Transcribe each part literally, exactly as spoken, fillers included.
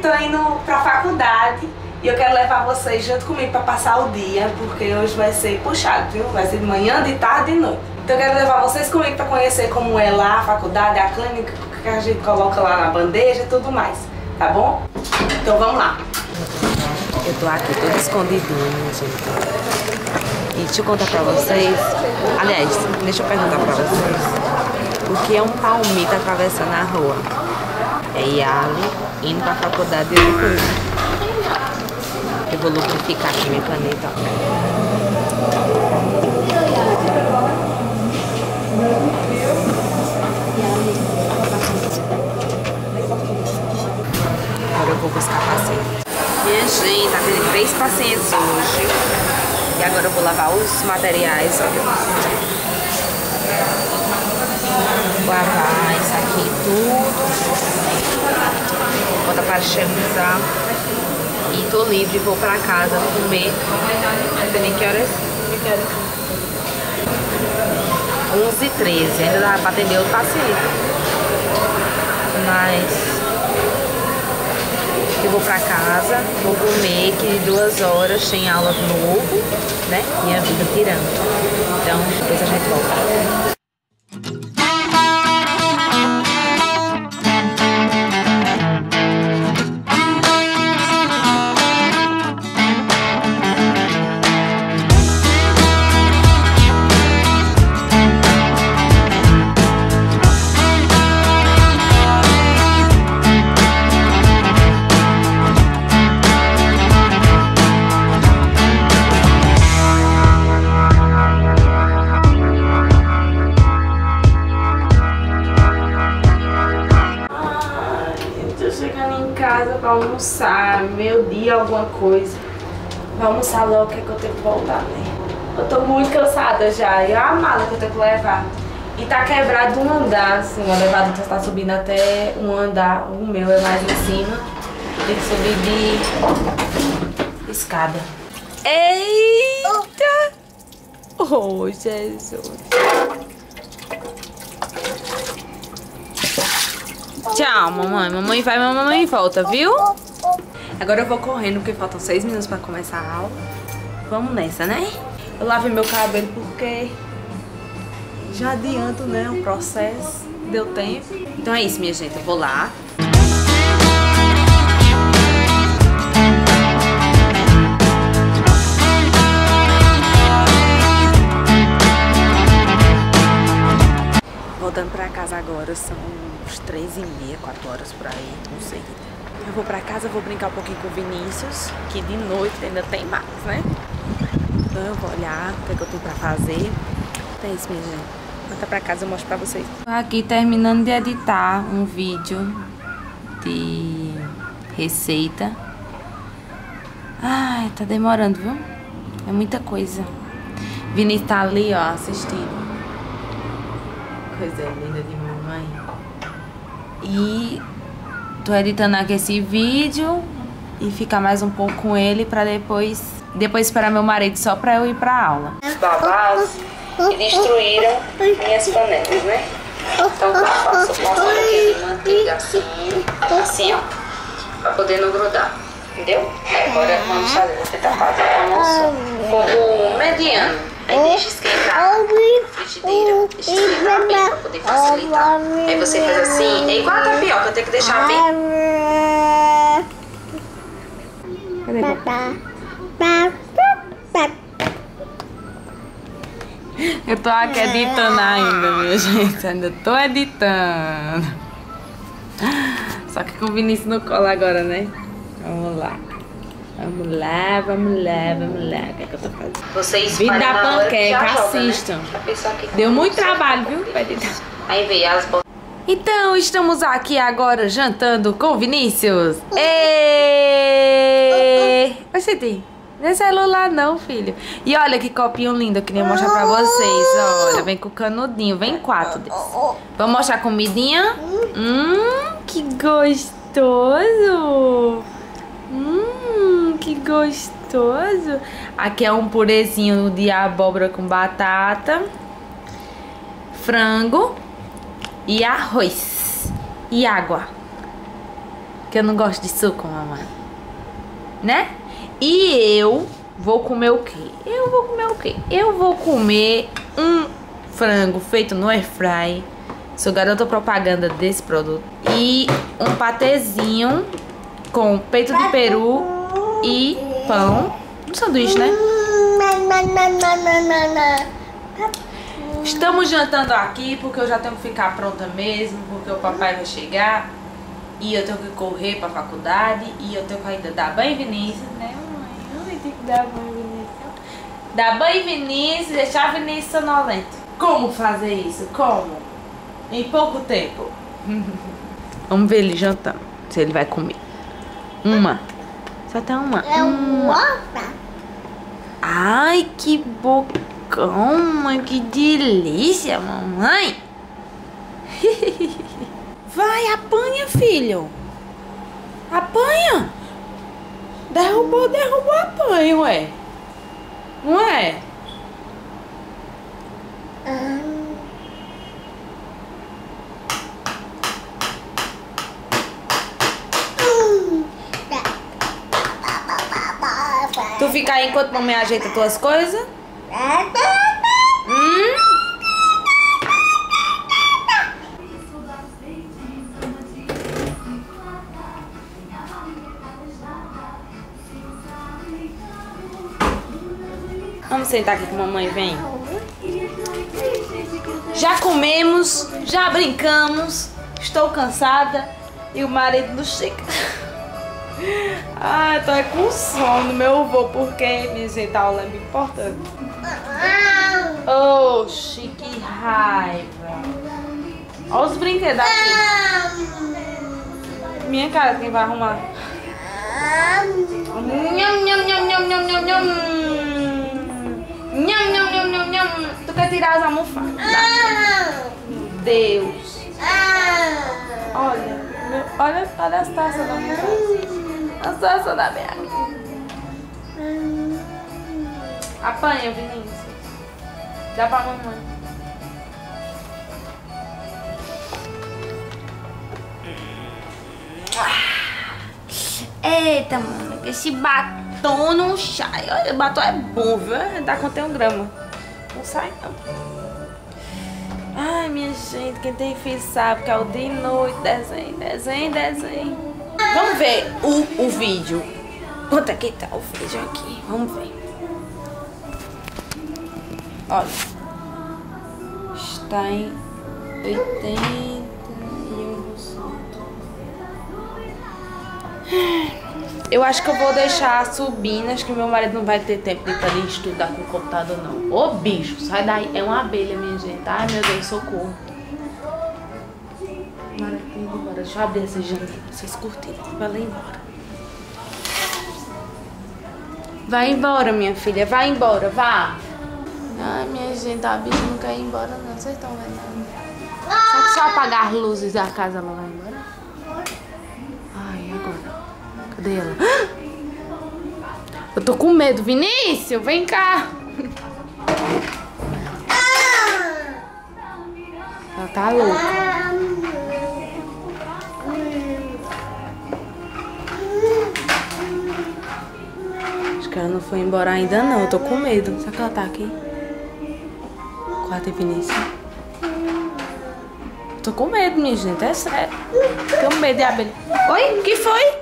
tô indo pra faculdade e eu quero levar vocês junto comigo pra passar o dia, porque hoje vai ser puxado, viu? Vai ser de manhã, de tarde e de noite. Então eu quero levar vocês comigo pra conhecer como é lá a faculdade, a clínica, que a gente coloca lá na bandeja e tudo mais, tá bom? Então vamos lá. Eu tô aqui toda escondidinha, gente. E deixa eu contar pra vocês. Aliás, deixa eu perguntar pra vocês. O que é um palmito atravessando a rua? É Yali indo pra faculdade e depois. Eu vou lubrificar aqui minha caneta. Agora eu vou buscar paciente. Minha gente, atendi três pacientes hoje. E agora eu vou lavar os materiais, olha. Vou lavar isso aqui tudo. Bota para higienizar. E tô livre, vou pra casa comer. Não sei nem que horas. Que horas? onze e treze. Ainda dá pra atender outro paciente. Mas eu vou pra casa, vou comer, que duas horas tem aula de novo, né? Minha vida tirando. Então, depois a gente volta. Pra almoçar, meu dia, alguma coisa. Pra almoçar logo, que é que eu tenho que voltar, né? Eu tô muito cansada já. E a mala que eu tenho que levar. E tá quebrado um andar, assim. O elevador tá subindo até um andar. O meu é mais em cima. Tem que subir de escada. Eita! Oh, Jesus! Tchau, mamãe. Mamãe vai, mamãe volta, viu? Agora eu vou correndo, porque faltam seis minutos pra começar a aula. Vamos nessa, né? Eu lavei meu cabelo porque já adianto, né, o processo. Deu tempo. Então é isso, minha gente. Eu vou lá. Voltando pra casa agora, são uns três e meia, quatro horas por aí, não sei. Eu vou pra casa, vou brincar um pouquinho com o Vinícius, que de noite ainda tem mais, né? Então eu vou olhar o que é que eu tenho pra fazer. Então é isso, minha gente. Volta pra casa, eu mostro pra vocês. Tô aqui terminando de editar um vídeo de receita. Ai, tá demorando, viu? É muita coisa. Vinícius tá ali, ó, assistindo. Coisa linda de mamãe. E tô editando aqui esse vídeo e ficar mais um pouco com ele pra depois depois esperar meu marido só pra eu ir pra aula. Os babados e destruíram minhas panelas, né? Então eu faço uma aqui de manteiga assim, assim ó, pra poder não grudar, entendeu? Agora vamos fazer, vou tentar fazer com fogo mediano. Aí deixa esquentar a frigideira, deixa esquentar bem pra poder facilitar. Aí você faz assim, é igual a tapioca, tem que deixar bem. Cadê? Eu tô aqui editando ainda, minha gente, ainda tô editando. Só que com o Vinícius no colo agora, né? Vamos lá. Vamos lá, vamos lá, vamos lá. O que é que eu tô fazendo? Vocês Vida da panqueca, assistam. Né? Deu muito trabalho, viu? Aí veio as bolas. Então, estamos aqui agora jantando com o Vinícius. Êêêê! Oxente, não é celular não, filho. E olha que copinho lindo, eu queria mostrar pra vocês. Olha, vem com canudinho, vem quatro desses. Vamos mostrar a comidinha? Hum, que gostoso! Hum, que gostoso. Aqui é um purezinho de abóbora com batata, frango e arroz e água. Que eu não gosto de suco, mamãe. Né? E eu vou comer o quê? Eu vou comer o quê? Eu vou comer um frango feito no airfry. Sou garota propaganda desse produto. E um patezinho com peito de peru e pão. Um sanduíche, né? Estamos jantando aqui porque eu já tenho que ficar pronta mesmo, porque o papai vai chegar e eu tenho que correr pra faculdade e eu tenho que ainda dar banho em Vinícius, né, mamãe? Eu tenho que dar banho em Vinícius. Dar banho em Vinícius e deixar Vinícius sonolento. Como fazer isso? Como? Em pouco tempo. Vamos ver ele jantando, se ele vai comer. Uma. Só tem uma. É uma. Ai, que bocão, mãe. Que delícia, mamãe. Vai, apanha, filho. Apanha. Derrubou, derrubou, apanha, ué. Não é? Tu fica aí enquanto mamãe ajeita tuas coisas? Hum? Vamos sentar aqui que mamãe vem. Já comemos, já brincamos. Estou cansada e o marido não chega. Ai, tô com sono, meu avô, porque me gente, a aula é muito importante. Oxi, que raiva. Olha os brinquedos aqui. Minha cara, quem vai arrumar? Nham, nham, nham, nham, nham, nham, nham. Nham, nham, nham, nham, nham. Tu quer tirar as almofadas? Meu Deus. Olha, meu, olha, olha as taças da minha casa. As taças da minha casa. Apanha, Vinícius. Dá pra mamãe. Eita, mano, esse batom não sai. Olha, o batom é bom, viu? Dá quanto um grama. Não sai, não. Ai, minha gente, quem tem filho sabe que é o dia e noite, desenho, desenho, desenho. Vamos ver o, o vídeo. Quanto é que tá o vídeo aqui? Vamos ver. Olha. Está em oitenta e um por cento. Eu acho que eu vou deixar subindo. Acho que meu marido não vai ter tempo de estar estudar com o computador, não. Ô, bicho, sai daí. É uma abelha, minha gente. Ai, meu Deus, socorro. Embora. Deixa eu abrir essa janela. Vocês curtiram. Vai lá embora. Vai embora, minha filha. Vai embora, vá. Ai, minha gente, a bicha não quer ir embora, não. Vocês estão vendo? Será que só apagar as luzes da casa ela vai embora? Ai, agora? Cadê ela? Eu tô com medo. Vinícius, vem cá. Ela tá louca. Acho que ela não foi embora ainda, não. Eu tô com medo. Será que ela tá aqui? Quarto e Vinícius. Tô com medo, minha gente. É sério. Tenho medo de abelha. Oi? O que foi?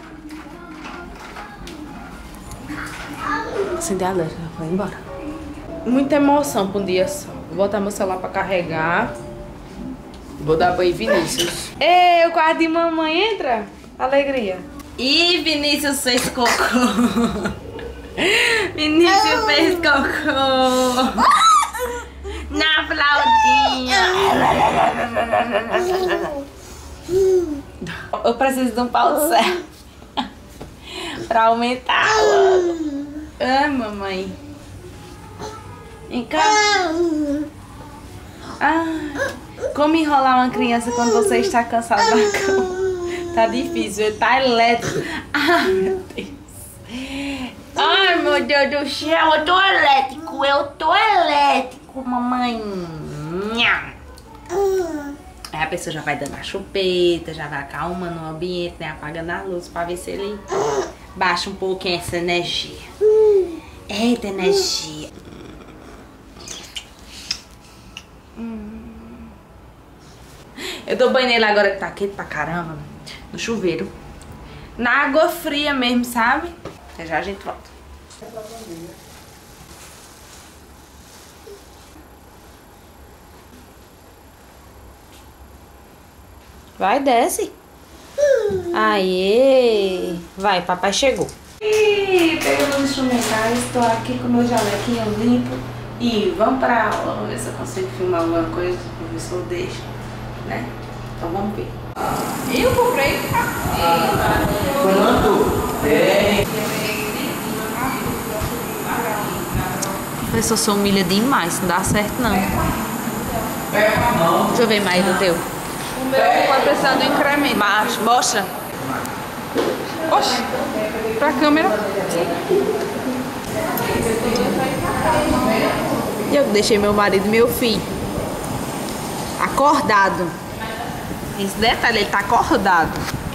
Acender a luz. Ela foi embora. Muita emoção pra um dia só. Vou botar meu celular pra carregar. Vou dar banho em Vinícius. Ei, o quarto de mamãe entra. Alegria. Ih, Vinícius fez cocô. Vinícius fez cocô. Na flautinha. Eu preciso de um pau de serra pra aumentar. Ah, mamãe. Vem cá. Ah, como enrolar uma criança quando você está cansado da cama? Tá difícil, ele tá elétrico. Ai, meu Deus. Ai, meu Deus do céu, eu tô elétrico, eu tô elétrico, mamãe. Aí a pessoa já vai dando a chupeta, já vai acalmando o ambiente, né? Apagando a luz pra ver se ele baixa um pouquinho essa energia. Eita, energia. Hum. Eu dou banho nele agora que tá quente pra caramba, no chuveiro. Na água fria mesmo, sabe? Já já a gente volta. Vai, desce. Aê! Vai, papai chegou. Ih, pegando os instrumentais, estou aqui com o meu jalequinho limpo. E vamos pra aula, vamos ver se eu consigo filmar alguma coisa. O professor deixa, né? Então vamos ver. Eu comprei. Quanto? É. O professor se humilha demais, não dá certo não. Não. Deixa eu ver mais do teu. O meu pode precisar do incremento. Mas, mostra. Oxi, pra câmera. E eu deixei meu marido e meu filho acordado. Esse detalhe, ele tá acordado.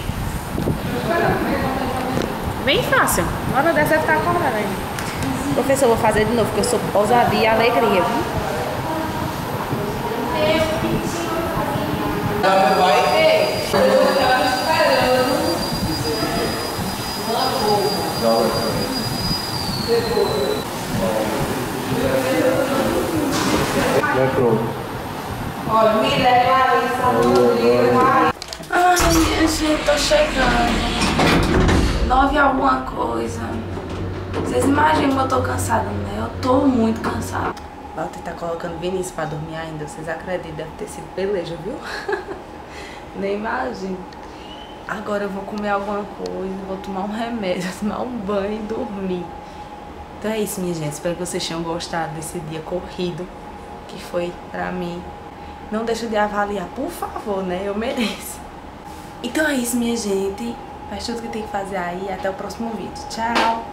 Bem fácil. Na hora dessa ele tá acordado ainda. Professor, eu vou fazer de novo, porque eu sou ousadia e alegria, viu? Olha, me leva aí, ai, minha gente, tô chegando. Nove alguma coisa. Vocês imaginam que eu tô cansada, né? Eu tô muito cansada. Walter tá colocando Vinícius pra dormir ainda. Vocês acreditam? Deve ter sido peleja, viu? Nem imagino. Agora eu vou comer alguma coisa, vou tomar um remédio, tomar um banho e dormir. Então é isso, minha gente. Espero que vocês tenham gostado desse dia corrido que foi pra mim. Não deixa de avaliar, por favor, né? Eu mereço. Então é isso, minha gente. Faz tudo que tem que fazer aí. Até o próximo vídeo. Tchau!